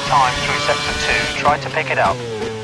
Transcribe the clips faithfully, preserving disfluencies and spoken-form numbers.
time through sector two. Try to pick it up.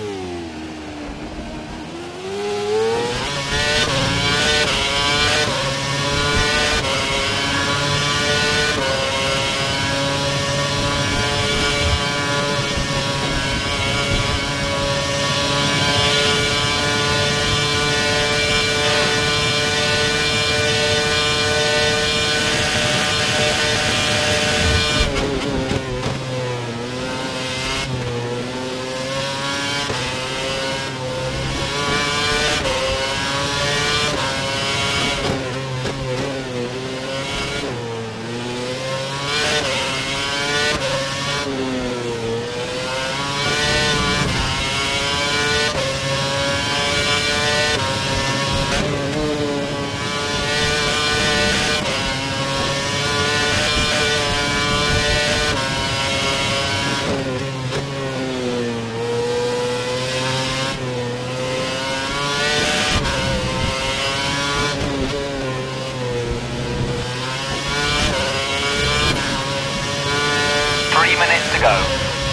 Three minutes to go.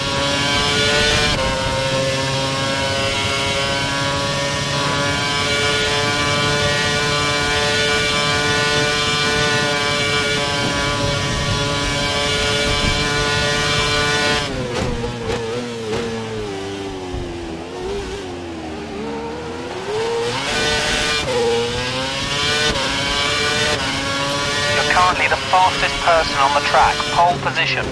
You're currently the fastest person on the track, pole position.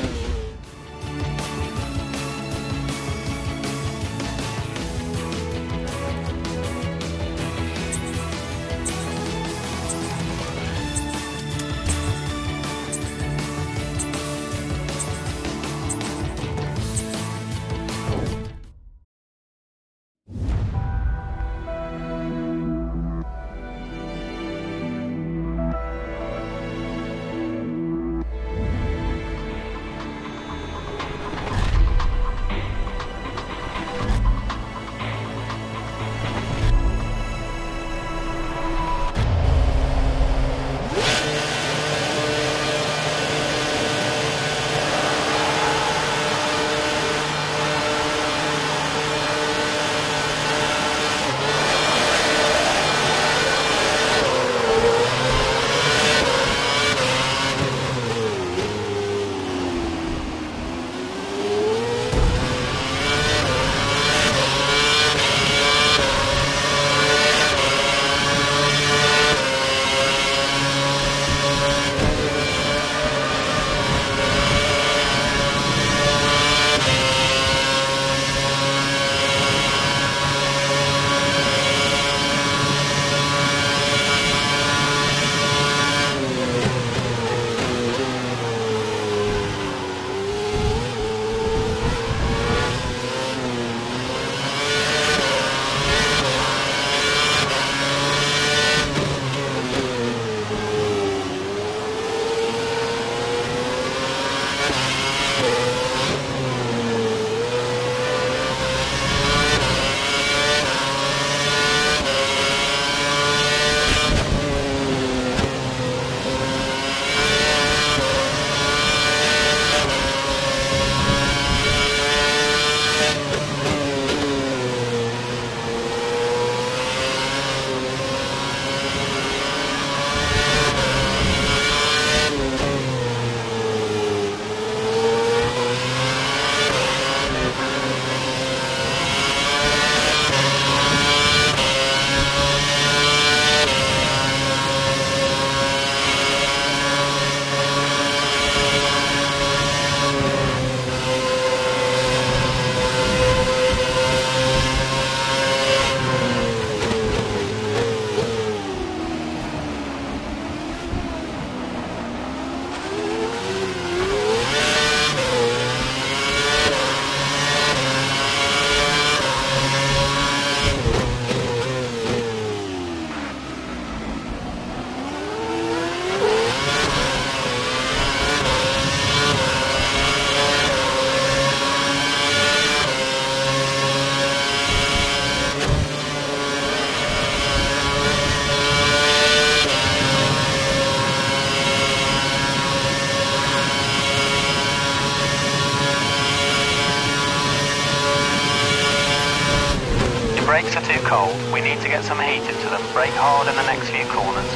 brakes are too cold. We need to get some heat into them. Brake hard in the next few corners.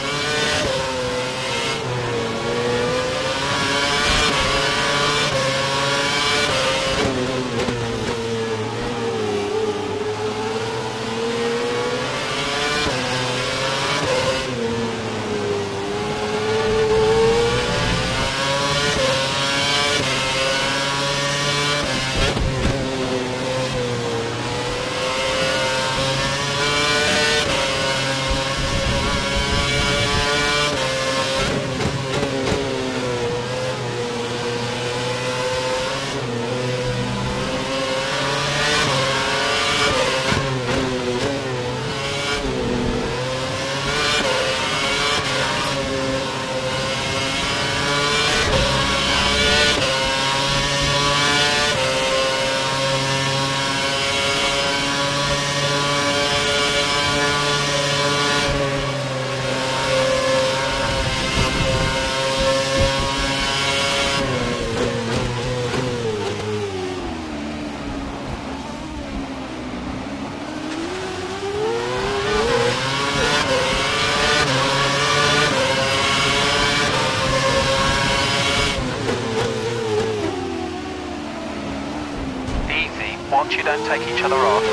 Watch you don't take each other off.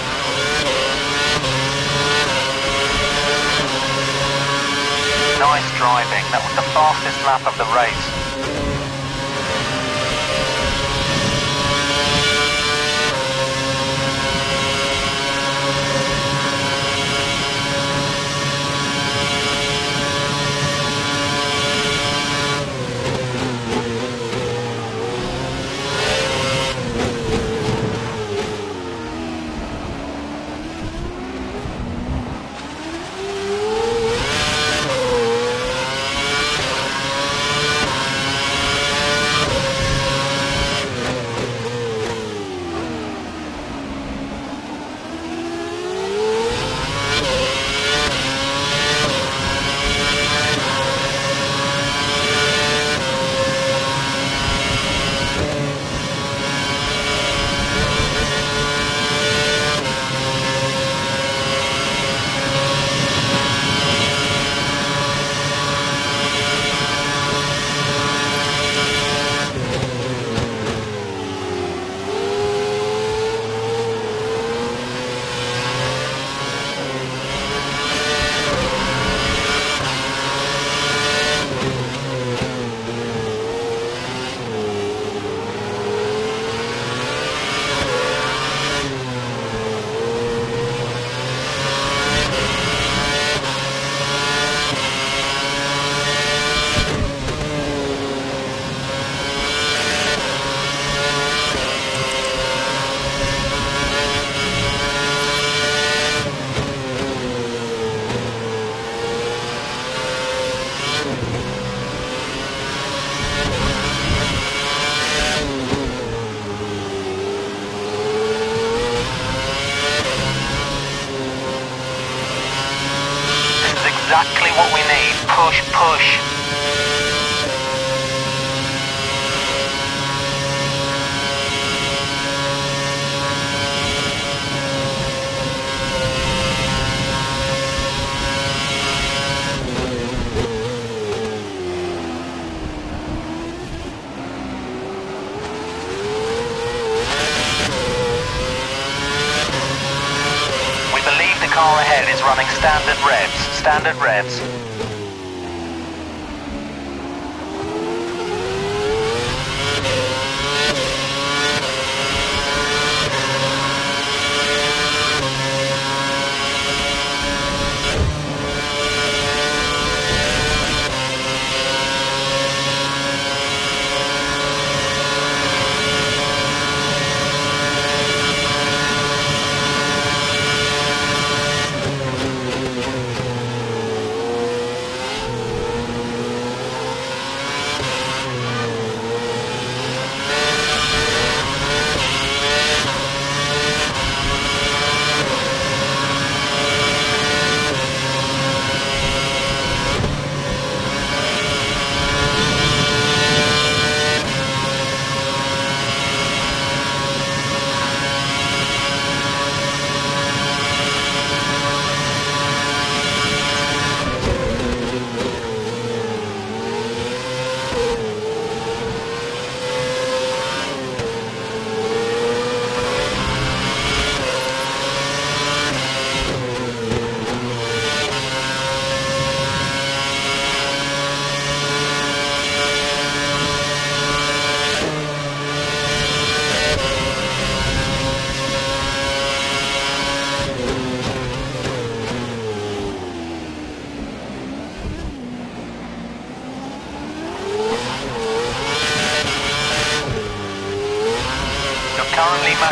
Nice driving. That was the fastest lap of the race. Exactly what we need. Push, push. We believe the car ahead is running standard revs. Standard revs.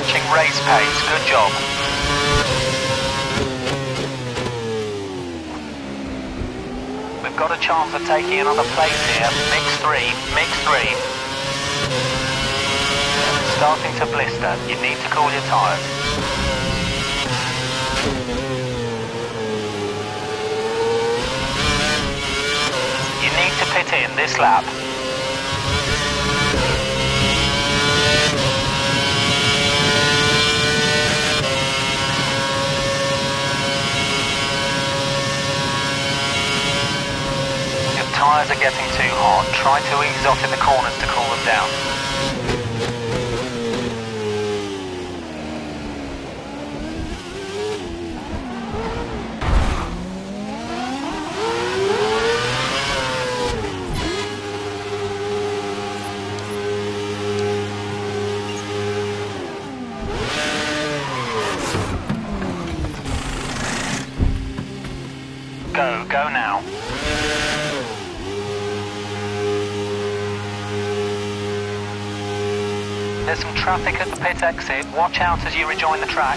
matching race pace. Good job. We've got a chance of taking another place here. Mix three, mix three. Starting to blister. You need to cool your tyres. You need to pit in this lap. Tyres are getting too hot. Try to ease off in the corners to cool them down. Go, go now. There's some traffic at the pit exit. Watch out as you rejoin the track.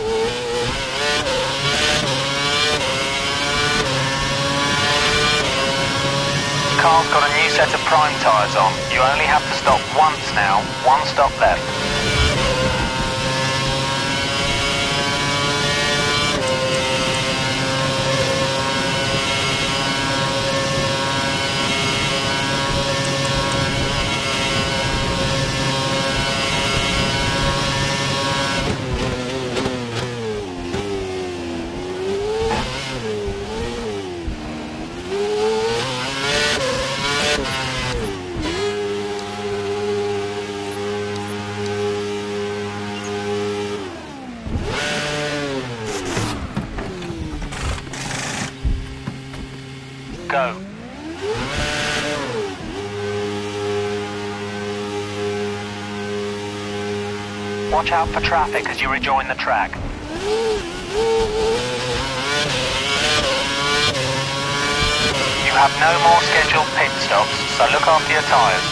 The car's got a new set of prime tyres on. You only have to stop once now. One stop left. Go. Watch out for traffic as you rejoin the track. You have no more scheduled pit stops, so look after your tyres.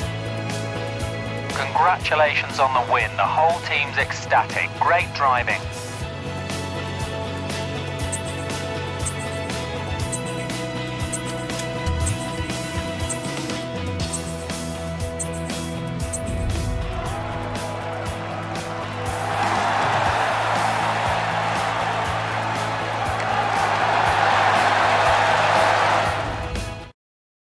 Congratulations on the win. The whole team's ecstatic. Great driving.